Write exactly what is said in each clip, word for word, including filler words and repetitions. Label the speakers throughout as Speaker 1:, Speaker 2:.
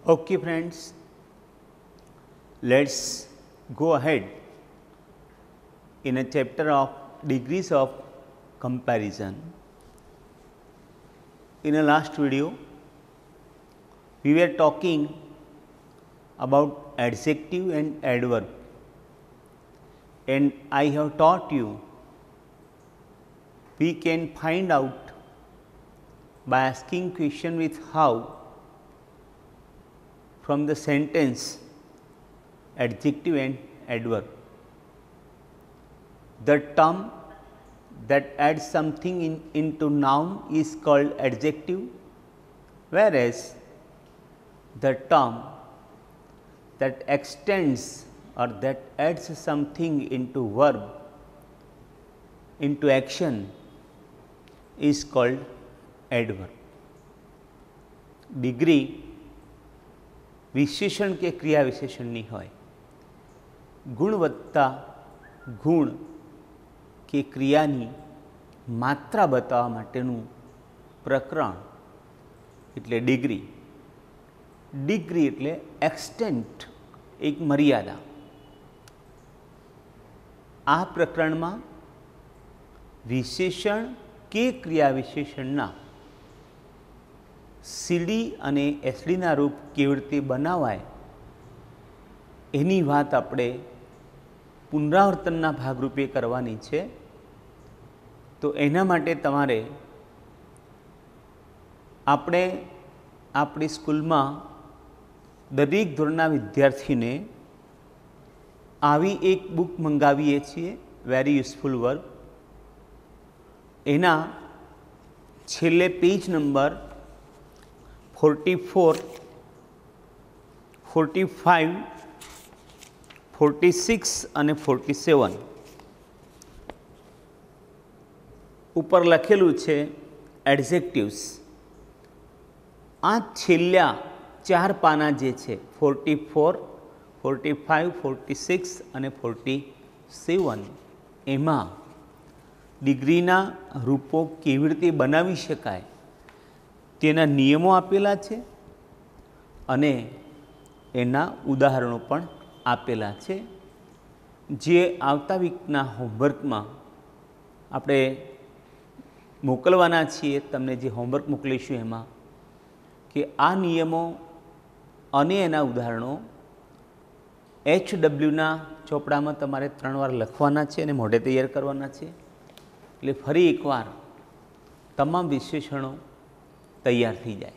Speaker 1: Okay friends, let's go ahead in a chapter of degrees of comparison. In a last video, we were talking about adjective and adverb, and I have taught you we can find out by asking question with how from the sentence adjective and adverb. The term that adds something in, into noun is called adjective, whereas the term that extends or that adds something into verb, into action, is called adverb. Degree विशेषण के क्रिया विशेषणनी होय, गुणवत्ता गुण के क्रियानी मात्रा बतावा माटेनुं प्रकरण एटले डिग्री. डिग्री एटले एक्सटेंट, एक मर्यादा. आ प्रकरण में विशेषण के क्रिया विशेषणना सीडी अने एसडीना रूप केवी रीते बनावाय एनी वात आपणे पुनरावर्तनना भागरूपे करवानी छे. तो एना माटे तमारे आपणे आपणी स्कूलमां दरेक धोरणना विद्यार्थीने आवी एक बुक मंगावीए छीए, वेरी युजफुल वर्क. एना छेल्ले page number forty four, forty five, forty six अने फोर्टी सेवन ऊपर लखेलू छे एडजेक्टिव्स. आ छेल्ला चार पाना जे छे forty four, forty five, forty six अने फोर्टी सेवन एमां डिग्रीना रूपो केवी रीते बनावी शकाय तेना नियमों आपेला छे अने एना उदाहरणों पण आपेला छे, जे आवता वीकना होमवर्क में आपणे मोकलवाना छीए. तमने जे होमवर्क मोकलीशुं एमां कि आ नियमों अने एना उदाहरणों एच डब्ल्यूना ચોપડા में तमारे त्रण वार लखवाना छे अने मोढे तैयार करवाना छे. एटले फरी एकवार तमाम विशेषणों तैयार थी जाए.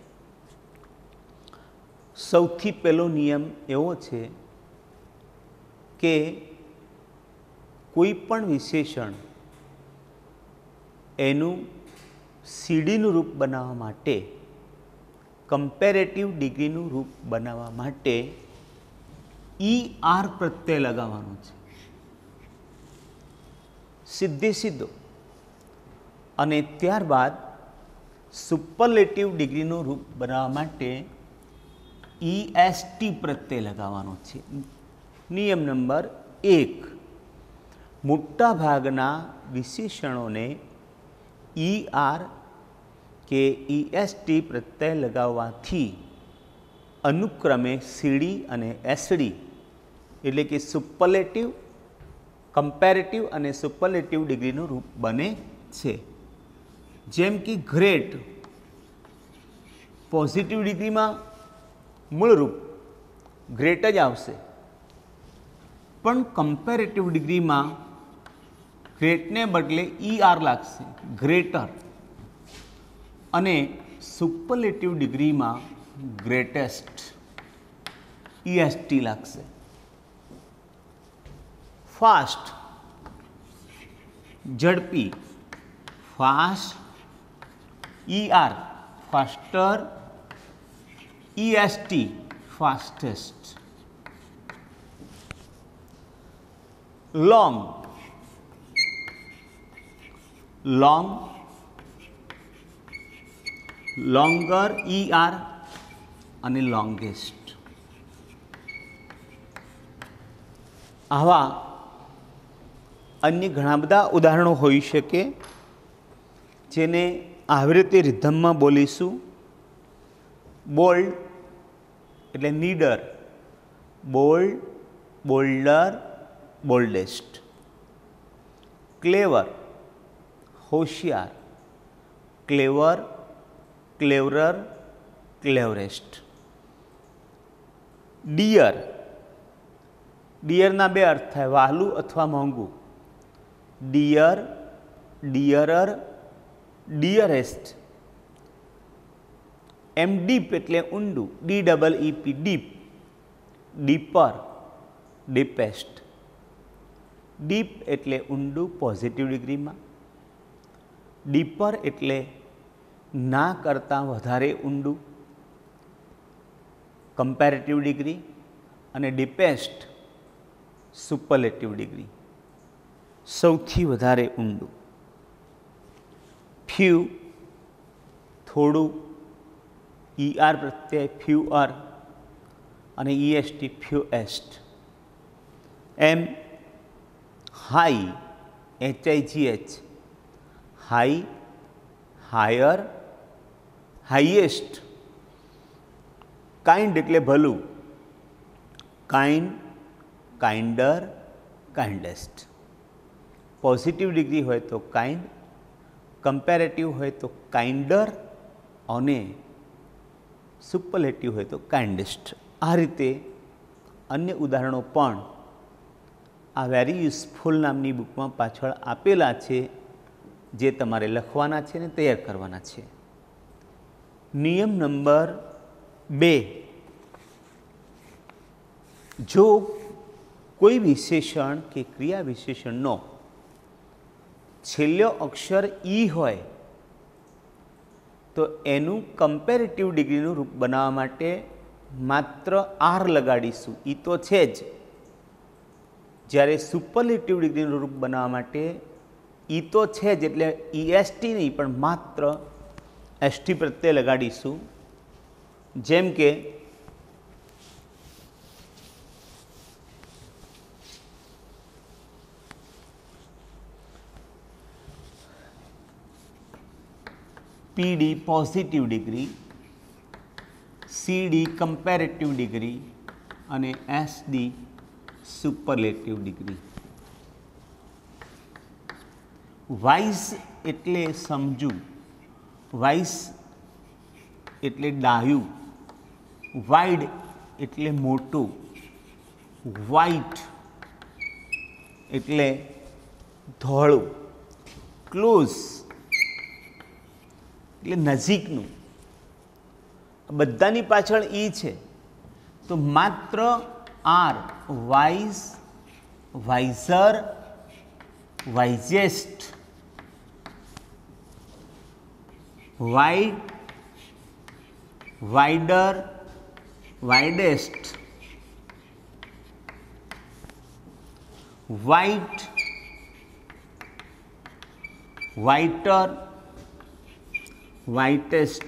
Speaker 1: सौथी पहलो नियम एवो छे के कोईपण विशेषण एनु सीडीनु रूप बनावा माटे, कम्पेरेटिव डिग्रीनु रूप बनावा माटे ई आर प्रत्यय लगावानो छे, सीधे सीधो. अने त्यारबाद सुपरलेटिव डिग्रीनु रूप बनावा माटे ई एस टी प्रत्यय लगावानो छे. नियम नंबर एक, मोटा भागना विशेषणोने ई आर के ई एस टी प्रत्यय लगाववाथी अनुक्रमे सीडी अने एसडी एटले के सुपरलेटिव, कम्पेरेटिव अने सुपरलेटिव डिग्रीनु रूप बने छे. जेम कि ग्रेट पॉजिटिव डिग्री में मूल रूप ग्रेट ज आवशे, पण कम्पेरेटिव डिग्री में ग्रेट ने बदले ई आर लागशे, ग्रेटर. अने सुपरलेटिव डिग्री में ग्रेटेस्ट ई एस टी लागशे. फास्ट झड़पी, fast E R, faster, E S T, fastest. Long, long, longer, E R अने लॉन्गेस्ट. आवा अन्य घણા બધા ઉદાહરણો હોઈ શકે જેને આવી રીતે રિધમમાં બોલીશું. બોલ્ડ એટલે નીડર, બોલ્ડ, બોલ્ડર, બોલ્ડેસ્ટ. ક્લેવર, હોશિયાર, ક્લેવર, ક્લેવરર, ક્લેવરેસ્ટ. ડિયર, ડિયરના બે અર્થ થાય, વહાલું અથવા મોંઘું. ડિયર, ડિયરર, ડિયરેસ્ટ. એમ ડીપ એટલે ઊંડું, D double E P, deep. Deeper, deepest. Deep એટલે ઊંડું પોઝિટિવ ડિગ્રીમાં, ડીપર એટલે ના કરતાં વધારે ઊંડું કમ્પેરેટિવ ડિગ્રી, અને ડીપેસ્ટ સુપરલેટિવ ડિગ્રી સૌથી વધારે ઊંડું. ફ્યુ થોડું, ઈ આર પ્રત્યે ફ્યુઅર અને ઈએસટી ફ્યુએસ્ટ. એમ high, H I G H, high, higher, highest. Kind એટલે ભલું, kind, kinder, kindest. Positive degree હોય તો કાઇન્ડ, કમ્પેરેટિવ હોય તો કાઇન્ડર અને સુપરલેટિવ હોય તો કાઇન્ડેસ્ટ. આ રીતે અન્ય ઉદાહરણો પણ આ વેરી યુઝફુલ નામની બુકમાં પાછળ આપેલા છે, જે તમારે લખવાના છે ને તૈયાર કરવાના છે. નિયમ નંબર બે, જો કોઈ વિશેષણ કે ક્રિયા વિશેષણનો છેલ્લો અક્ષર ઈ હોય તો એનું કમ્પેરેટિવ ડિગ્રીનું રૂપ બનાવવા માટે માત્ર આર લગાડીશું, ઈ તો છે જ. જ્યારે સુપરલેટિવ ડિગ્રીનું રૂપ બનાવવા માટે ઈ તો છે જ, એટલે ઈએસટી નહીં પણ માત્ર એસટી પ્રત્યે લગાડીશું. જેમ કે PD positive degree, CD comparative degree અને એસડી સુપરલેટિવ ડિગ્રી. વાઇઝ એટલે સમજુ, વાઇઝ એટલે ડાયું, વાઇડ એટલે મોટું, વ્હાઇટ એટલે ધોળું, ક્લોઝ એટલે નજીકનું. બધાની પાછળ ઈ છે તો માત્ર R, wise, wiser, wisest, wide, wider, widest, white, whiter, whitest.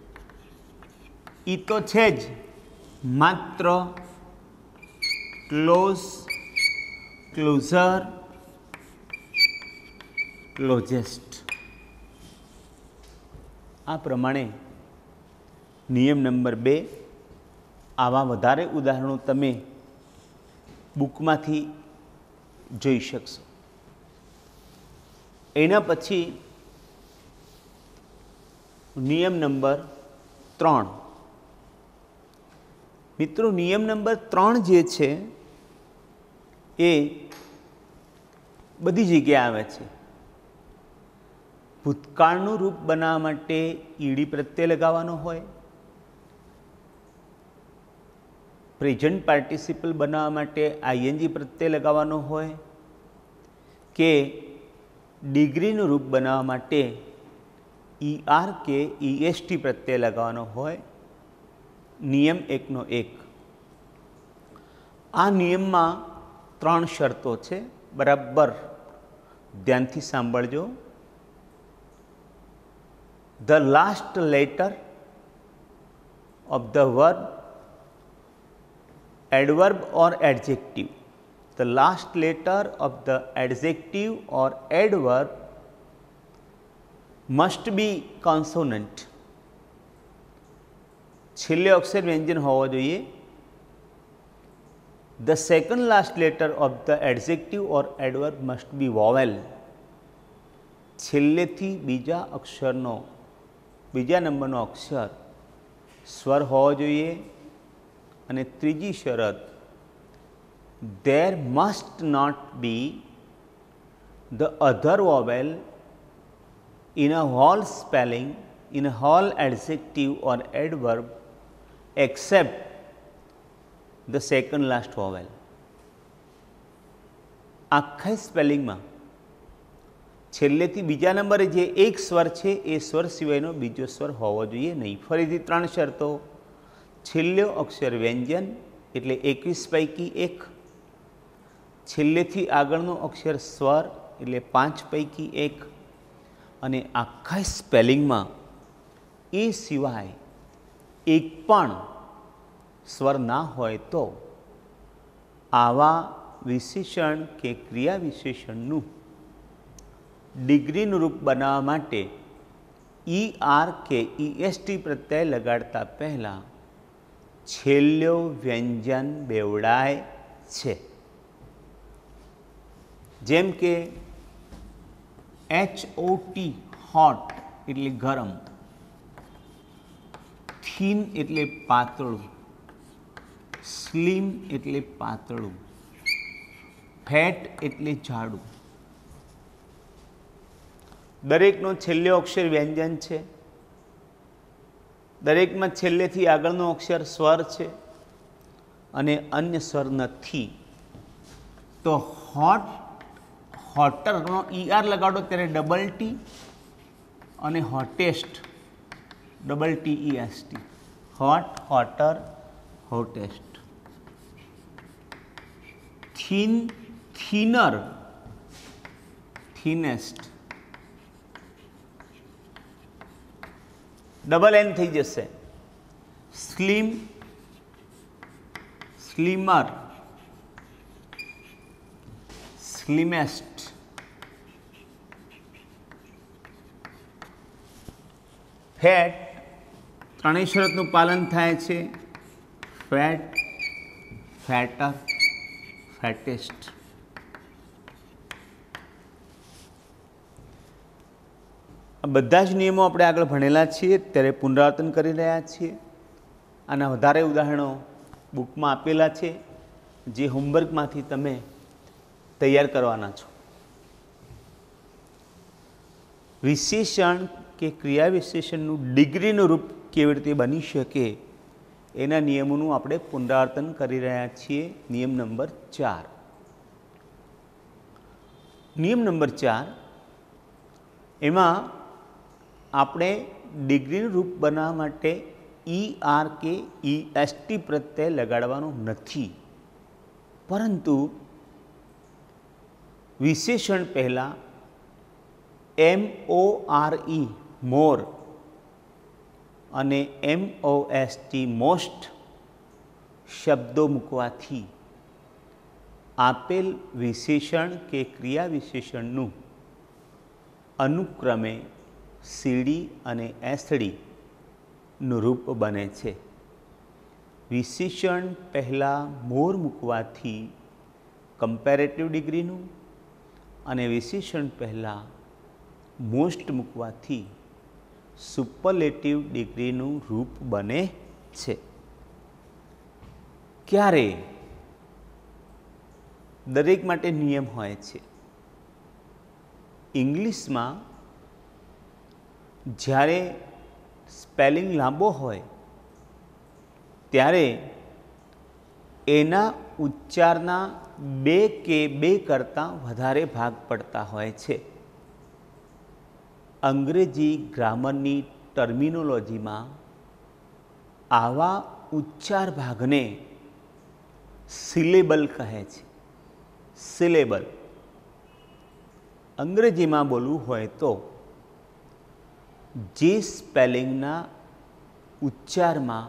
Speaker 1: E તો છે જ, માત્ર ક્લોઝ, ક્લોઝર, ક્લોઝેસ્ટ. આ પ્રમાણે નિયમ નંબર બે, આવા વધારે ઉદાહરણો તમે બુકમાંથી જોઈ શકશો. એના પછી નિયમ નંબર ત્રણ. મિત્રો, નિયમ નંબર ત્રણ જે છે એ બધી જગ્યાએ આવે છે. ભૂતકાળનું રૂપ બનાવવા માટે ઈડી પ્રત્યય લગાવવાનો હોય, પ્રેઝન્ટ પાર્ટિસિપલ બનાવવા માટે આઈએનજી પ્રત્યય લગાવવાનો હોય, કે ડિગ્રીનું રૂપ બનાવવા માટે ઈ આર કે ઈએસટી પ્રત્યય લગાવવાનો હોય. નિયમ એકનો એક. આ નિયમમાં ત્રણ શરતો છે, બરાબર ધ્યાનથી સાંભળજો. The last letter of the word, adverb or adjective, the last letter of the adjective or adverb must be consonant. છેલ્લે અક્ષર વ્યંજન હોવો જોઈએ. The second last letter of the adjective or adverb must be vowel. છેલ્લેથી બીજા અક્ષરનો બીજા નંબરનો અક્ષર સ્વર હોવો જોઈએ. અને ત્રીજી શરત, there must not be the other vowel in a whole spelling in a whole adjective or adverb except the second last vowel. આખા સ્પેલિંગમાં છેલ્લેથી બીજા નંબરે જે એક સ્વર છે એ સ્વર સિવાયનો બીજો સ્વર હોવો જોઈએ નહીં. ફરીથી ત્રણ શરતો. છેલ્લો અક્ષર વ્યંજન એટલે એકવીસ પૈકી એક. છેલ્લેથી આગળનો અક્ષર સ્વર એટલે પાંચ પૈકી એક. અને આખા સ્પેલિંગમાં એ સિવાય એક પણ સ્વર ના હોય તો આવા વિશેષણ કે ક્રિયા વિશેષણનું ડિગ્રીનું રૂપ બનાવવા માટે ઈ આર કે ઈ એસ ટી પ્રત્યય લગાડતા પહેલાં છેલ્લો વ્યંજન બેવડાય છે. જેમ કે એચ ઓ ટી હોટ એટલે ગરમ, થીન એટલે પાતળું, સ્લિમ એટલે પાતળું, ફેટ એટલે જાડું. દરેકનો છેલ્લો અક્ષર વ્યંજન છે. દરેકમાં છેલ્લેથી આગળનો અક્ષર સ્વર છે અને અન્ય સ્વર નથી. તો હોટ હોટરનો ઈ આર લગાડો ત્યારે ડબલ ટી અને hottest double T E S T. Hot, hotter, hottest. Thin, thinner, thinnest. Double N થઈ જશે. સ્લિમ, સ્લિમર, સ્લિમેસ્ટ. ફેટ ત્રણેય શરતનું પાલન થાય છે. Fat, fatter, fattest. બધા જ નિયમો આપણે આગળ ભણેલા છીએ, ત્યારે પુનરાવર્તન કરી રહ્યા છીએ. આના વધારે ઉદાહરણો બુકમાં આપેલા છે, જે હોમવર્કમાંથી તમે તૈયાર કરવાના છો. વિશેષણ કે ક્રિયા વિશેષણનું ડિગ્રીનું રૂપ કેવી રીતે બની શકે એના નિયમોનું આપણે પુનરાવર્તન કરી રહ્યા છીએ. નિયમ નંબર ચાર. નિયમ નંબર ચાર એમાં આપણે ડિગ્રીનું રૂપ બનાવવા માટે ઈ આર કે ઈ એસ ટી પ્રત્યય લગાડવાનો નથી, પરંતુ વિશેષણ પહેલાં એમ ઓ આર ઈ મોર અને M O S T most શબ્દો મૂકવાથી આપેલ વિશેષણ કે ક્રિયા વિશેષણનું અનુક્રમે સીડી અને એસડીનું રૂપ બને છે. વિશેષણ પહેલાં મોર મૂકવાથી કમ્પેરેટિવ ડિગ્રીનું અને વિશેષણ પહેલાં મોસ્ટ મૂકવાથી સુપરલેટિવ ડિગ્રીનું રૂપ બને છે. ક્યારે દરેક માટે નિયમ હોય છે. ઇંગ્લિશમાં જ્યારે સ્પેલિંગ લાંબો હોય ત્યારે એના ઉચ્ચારના બે કે બે કરતાં વધારે ભાગ પડતા હોય છે. અંગ્રેજી ગ્રામરની ટર્મિનોલોજીમાં આવા ઉચ્ચાર ભાગને સિલેબલ કહે છે. સિલેબલ. અંગ્રેજીમાં બોલવું હોય તો જે સ્પેલિંગના ઉચ્ચારમાં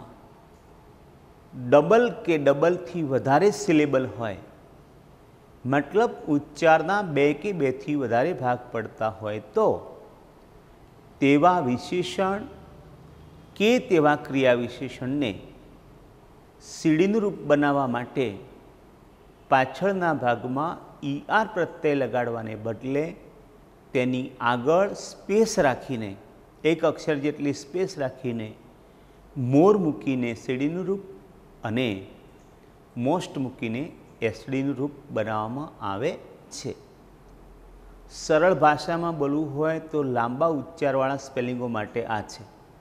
Speaker 1: ડબલ કે ડબલથી વધારે સિલેબલ હોય, મતલબ ઉચ્ચારના બે કે બેથી વધારે ભાગ પડતા હોય, તો તેવા વિશેષણ કે તેવા ક્રિયા વિશેષણને સીડીનું રૂપ બનાવવા માટે પાછળના ભાગમાં ઈ આર પ્રત્યય લગાડવાને બદલે તેની આગળ સ્પેસ રાખીને, એક અક્ષર જેટલી સ્પેસ રાખીને મોર મૂકીને સીડીનું રૂપ અને મોસ્ટ મૂકીને એસડીનું રૂપ બનાવવામાં આવે છે. સરળ ભાષામાં બોલવું હોય તો લાંબા ઉચ્ચારવાળા સ્પેલિંગો માટે આ છે.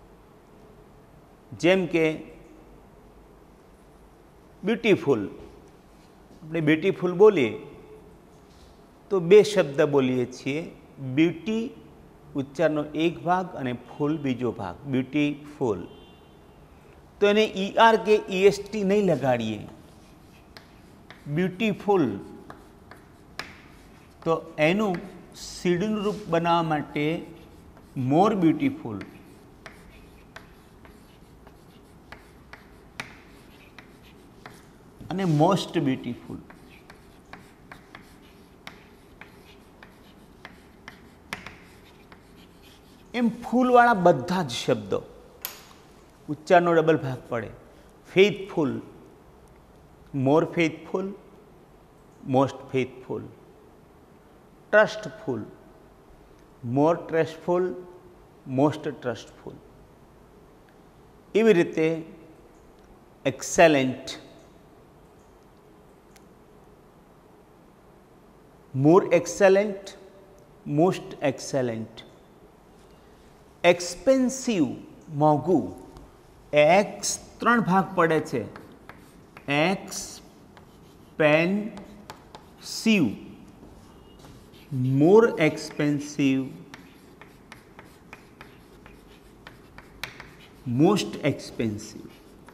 Speaker 1: જેમ કે બ્યુટીફુલ, આપણે બ્યુટીફુલ બોલીએ તો બે શબ્દ બોલીએ છીએ. બ્યુટી ઉચ્ચારનો એક ભાગ અને ફૂલ બીજો ભાગ, બ્યુટીફુલ. તો એને ઈ આર કે ઈએસટી નહીં લગાડીએ, બ્યુટીફુલ. તો એનું સીડીનું રૂપ બનાવવા માટે મોર બ્યુટીફુલ, અને મોસ્ટ બ્યુટીફુલ. એમ ફૂલવાળા બધા જ શબ્દો ઉચ્ચારનો ડબલ ભાગ પડે. Faithful, more faithful, most faithful. Trustful, more trustful, most trustful. એવી રીતે excellent, more excellent, most excellent. Expensive, મોંઘું. એક્સ ત્રણ ભાગ પડે છે. Expensive, more expensive, most expensive.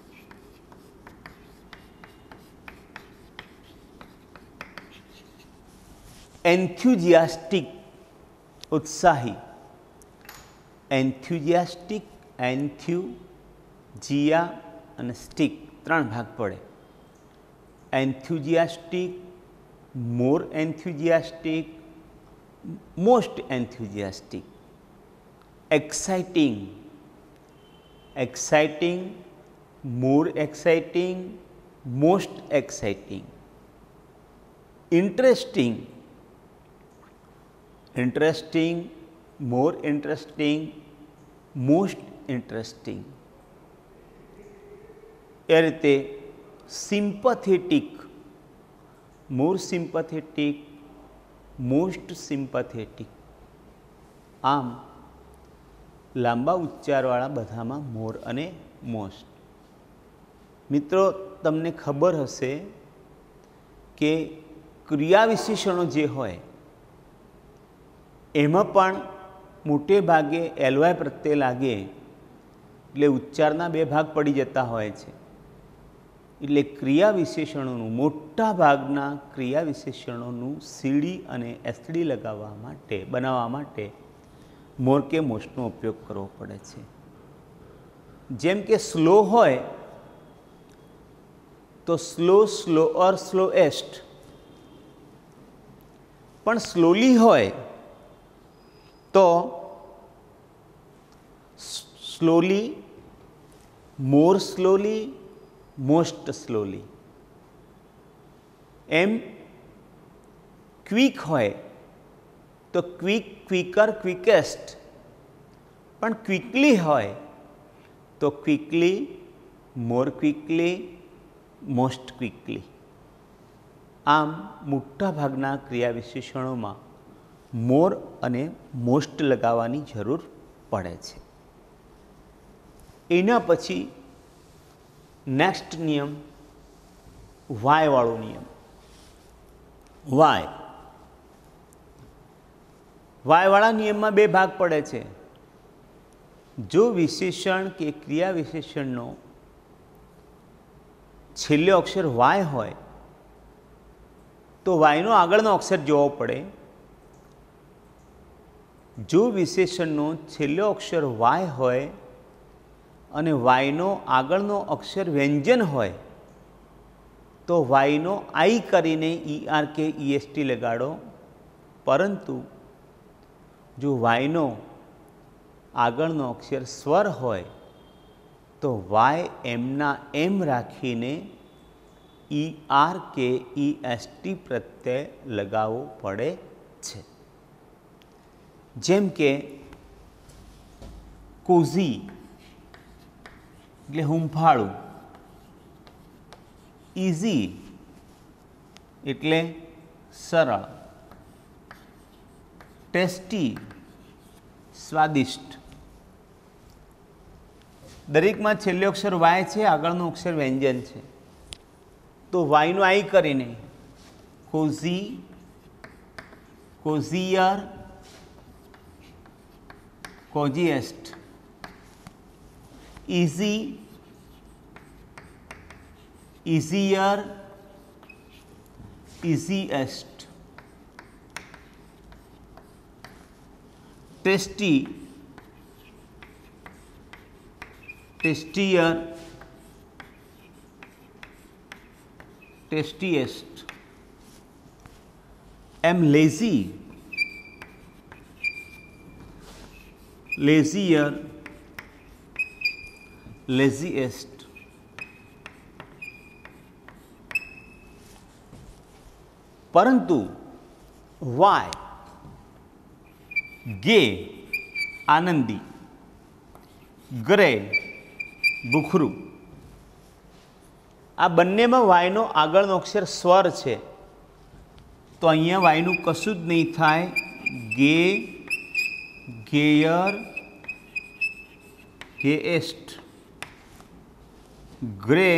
Speaker 1: Enthusiastic, ઉત્સાહી. એન્થ્યુઝિયાસ્ટિક, એન્થ્યુ, જીયા અને સ્ટિક ત્રણ ભાગ પડે. Enthusiastic, more enthusiastic, most enthusiastic. Exciting, exciting, more exciting, most exciting. Interesting, interesting, more interesting, most interesting. એ રીતે સિમ્પથેટિક, મોર સિમ્પથેટિક, મોસ્ટ સિમ્પથેટિક. આમ લાંબા ઉચ્ચારવાળા બધામાં મોર અને મોસ્ટ. મિત્રો, તમને ખબર હશે કે ક્રિયા વિશેષણો જે હોય એમાં પણ મોટે ભાગે એલવાય પ્રત્યે લાગે એટલે ઉચ્ચારના બે ભાગ પડી જતા હોય છે. એટલે ક્રિયા વિશેષણોનું, મોટા ભાગના ક્રિયા વિશેષણોનું સીડી અને એસડી લગાવવા માટે, બનાવવા માટે મોર કે મોસ્ટનો ઉપયોગ કરવો પડે છે. જેમ કે સ્લો હોય તો સ્લો, સ્લોઅર, સ્લોએસ્ટ. પણ સ્લોલી હોય તો slowly, more slowly, most slowly. એમ ક્વિક હોય તો ક્વિક, ક્વિકર, ક્વિકેસ્ટ. પણ ક્વિકલી હોય તો quickly, more quickly, most quickly. આમ મોટા ભાગના ક્રિયા વિશેષણોમાં મોર અને મોસ્ટ લગાવવાની જરૂર પડે છે. એના પછી નેક્સ્ટ નિયમ વાયવાળો નિયમ. વાય વાયવાળા નિયમમાં બે ભાગ પડે છે. જો વિશેષણ કે ક્રિયા વિશેષણનો છેલ્લો અક્ષર વાય હોય તો વાયનો આગળનો અક્ષર જોવો પડે. જો વિશેષણનો છેલ્લો અક્ષર વાય હોય અને વાયનો આગળનો અક્ષર વ્યંજન હોય તો વાયનો આઈ કરીને ઈ આર કે ઈએસટી લગાડો. પરંતુ જો વાયનો આગળનો અક્ષર સ્વર હોય તો વાય એમના એમ રાખીને ઈ આર કે ઈ એસ ટી પ્રત્યય લગાવવો પડે છે. જેમ કે કોઝી એટલે હૂંફાળું, ઇઝી એટલે સરળ, ટેસ્ટી સ્વાદિષ્ટ. દરેકમાં છેલ્લો અક્ષર વાય છે, આગળનો અક્ષર વ્યંજન છે. તો વાયનું આઈ કરીને cosy, cosier, cosiest, easy, easier, easiest, tasty, tastier, tastiest. એમ લેઝી, લેઝીયર, લેઝીએસ્ટ. પરંતુ વાય, ગે આનંદી, ગ્રે ભૂખરું, આ બંનેમાં વાયનો આગળનો અક્ષર સ્વર છે. તો અહીંયા વાયનું કશું જ નહીં થાય. ગે, ગેયર, ગેએસ્ટ, ગ્રે,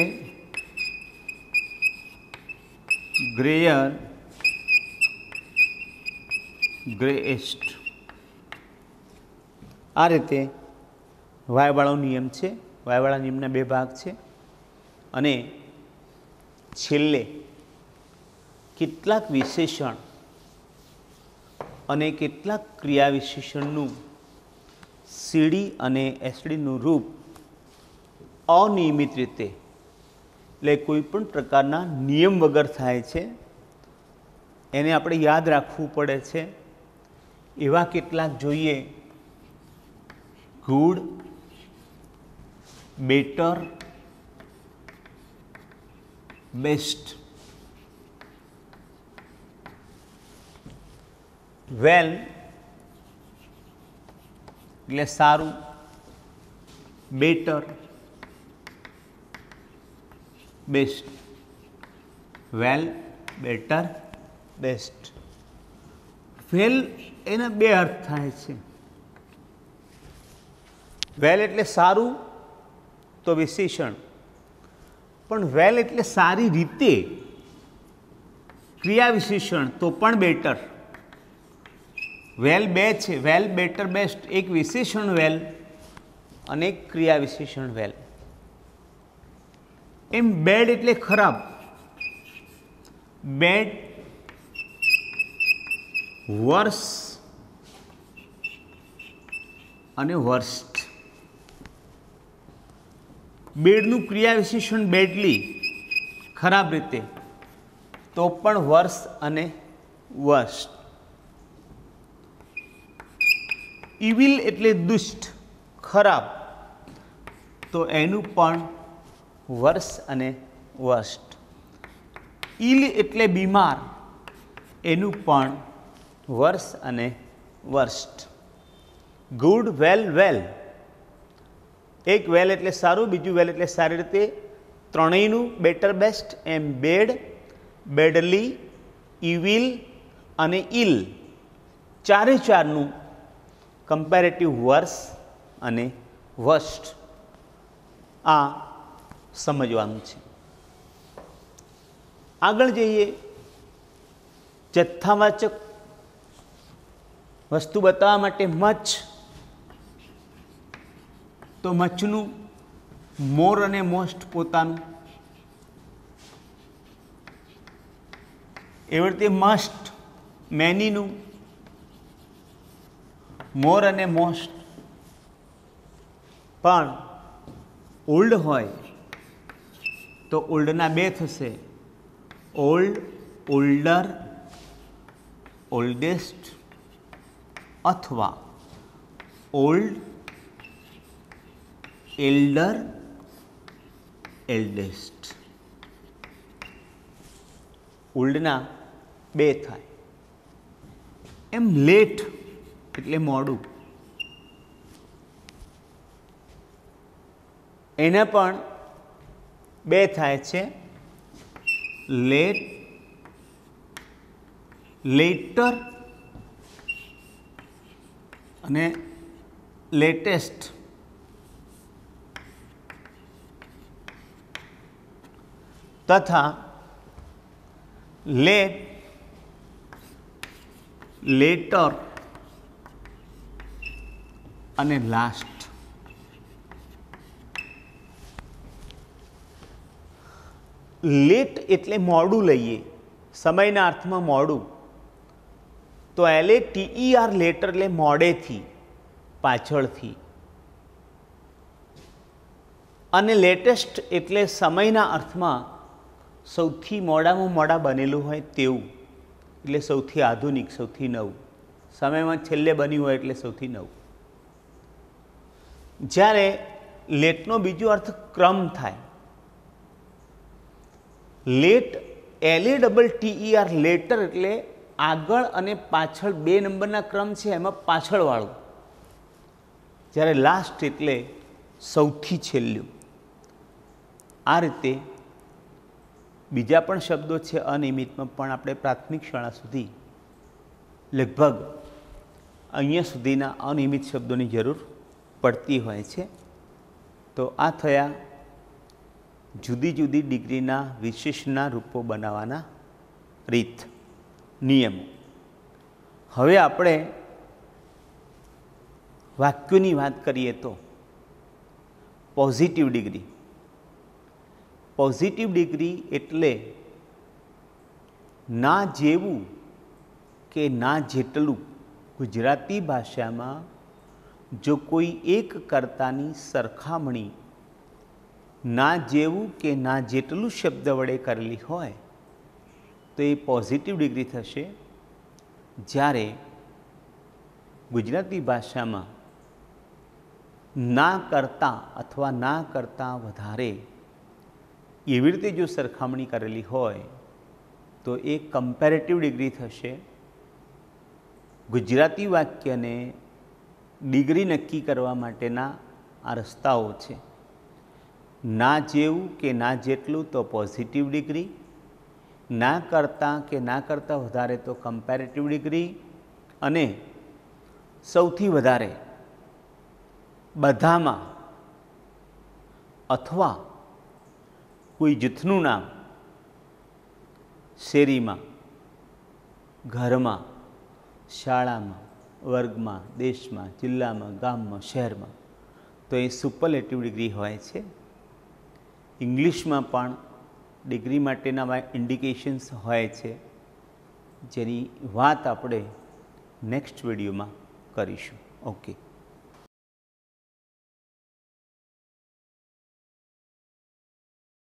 Speaker 1: ગ્રેયર, ગ્રેએસ્ટ. આ રીતે વાયવાળો નિયમ છે. વાયવાળા નિયમના બે ભાગ છે. અને છેલ્લે કેટલાક વિશેષણ અને કેટલાક ક્રિયા વિશેષણનું સીડી અને એસડીનું રૂપ અનિયમિત રીતે એટલે કોઈ પણ પ્રકારના નિયમ વગર થાય છે. એને આપણે યાદ રાખવું પડે છે. એવા કેટલાક જોઈએ. Good, better, best. વેલ એટલે સારું, better, best. Well, better, best. Well એના બે અર્થ થાય છે. વેલ એટલે સારું તો વિશેષણ, પણ વેલ એટલે સારી રીતે ક્રિયા વિશેષણ તો પણ બેટર. વેલ બે છે, વેલ, બેટર, બેસ્ટ. એક વિશેષણ વેલ અને એક ક્રિયા વિશેષણ વેલ. એમ બેડ એટલે ખરાબ. બેડ, વર્સ અને વર્સ્ટ. બેડનું ક્રિયા વિશેષણ બેડલી, ખરાબ રીતે, તો પણ વર્સ અને વર્સ્ટ. ઇવિલ એટલે દુષ્ટ, ખરાબ, તો એનું પણ વર્સ અને વર્સ્ટ. ઇલ એટલે બીમાર, એનું પણ વર્સ અને વર્સ્ટ. ગુડ, વેલ, વેલ. એક વેલ એટલે સારું, બીજું વેલ એટલે સારી રીતે. ત્રણેયનું બેટર, બેસ્ટ. એમ બેડ, બેડલી, ઇવિલ અને ઇલ, ચારે ચારનું કમ્પેરેટિવ વર્સ અને વર્સ્ટ. આ સમજવાનું છે. આગળ જઈએ. જથ્થાવાચક વસ્તુ બતાવવા માટે મચ, તો મચનું મોર અને મોસ્ટ પોતાનું. એવી રીતે મસ્ટ, મેનીનું મોર અને મોસ્ટ. પણ ઓલ્ડ હોય તો ઓલ્ડના બે થશે. ઓલ્ડ, ઓલ્ડર, ઓલ્ડેસ્ટ, અથવા ઓલ્ડ, એલ્ડર, એલ્ડેસ્ટ. ઓલ્ડના બે થાય. એમ લેટ એટલે મોડું, એને પણ બે થાય છે. લેટ, લેટર અને લેટેસ્ટ. તથા લેટ, લેટર અને લાસ્ટ. લેટ એટલે મોડું લઈએ, સમયના અર્થમાં મોડું, તો L A T E R letter એટલે મોડેથી, પાછળથી. અને લેટેસ્ટ એટલે સમયના અર્થમાં સૌથી મોડામાં મોડા બનેલું હોય તેવું, એટલે સૌથી આધુનિક, સૌથી નવું, સમયમાં છેલ્લે બન્યું હોય એટલે સૌથી નવું. જ્યારે લેટનો બીજો અર્થ ક્રમ થાય. Late L A double T E R letter એટલે આગળ અને પાછળ બે નંબરના ક્રમ છે એમાં પાછળવાળું. જ્યારે લાસ્ટ એટલે સૌથી છેલ્લું. આ રીતે બીજા પણ શબ્દો છે અનિયમિતમાં, પણ આપણે પ્રાથમિક શાળા સુધી લગભગ અહીંયા સુધીના અનિયમિત શબ્દોની જરૂર પડતી હોય છે. તો આ થયા જુદી જુદી ડિગ્રીના વિશેષના રૂપો બનાવવાના રીત, નિયમો. હવે આપણે વાક્યોની વાત કરીએ તો પોઝિટિવ ડિગ્રી. પોઝિટિવ ડિગ્રી એટલે ના જેવું કે ના જેટલું. ગુજરાતી ભાષામાં જો કોઈ એક કર્તાની સરખામણી ના જેવું કે ના જેટલું શબ્દ વડે કરેલી હોય તો એ પોઝિટિવ ડિગ્રી થશે. જ્યારે ગુજરાતી ભાષામાં ના કરતાં અથવા ના કરતાં વધારે એવી રીતે જો સરખામણી કરેલી હોય તો એ કમ્પેરેટિવ ડિગ્રી થશે. ગુજરાતી વાક્યને ડિગ્રી નક્કી કરવા માટેના આ રસ્તાઓ છે. ના જેવું કે ના જેટલું તો પોઝિટિવ ડિગ્રી, ના કરતાં કે ના કરતાં વધારે તો કમ્પેરેટિવ ડિગ્રી, અને સૌથી વધારે બધામાં અથવા કોઈ જૂથનું નામ શેરીમાં, ઘરમાં, શાળામાં, વર્ગમાં, દેશમાં, જિલ્લામાં, ગામમાં, શહેરમાં, તો એ સુપરલેટિવ ડિગ્રી હોય છે. ઇંગ્લિશમાં પણ ડિગ્રી માટેના ઇન્ડિકેશન્સ હોય છે, જેની વાત આપણે નેક્સ્ટ વિડીયોમાં કરીશું. ઓકે.